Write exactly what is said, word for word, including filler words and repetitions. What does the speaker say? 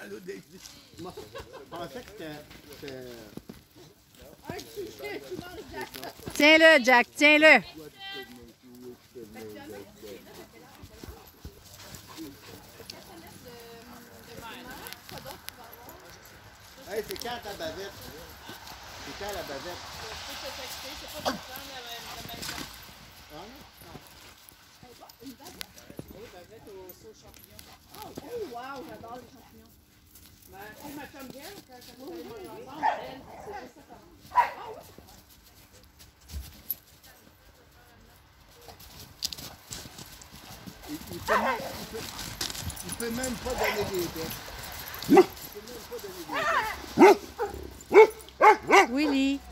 l'autre des Moi, je pensais que c'était... Tiens-le, Jack, tiens-le. Hey, c'est quand ta bavette? C'est quand la bavette? Je peux te texter, c'est pas tout le temps de même temps. Ah non? Une bavette? Oui, bavette au sauce champignon. Oh, oh wow, j'adore les champignons. Ben, c'est ma chum Gail, quand on allait manger ensemble, elle, c'est juste ça. Ah oui? Il, il, peut même, il, peut, il peut même pas donner des dents. Il peut même pas donner des dents. Willy.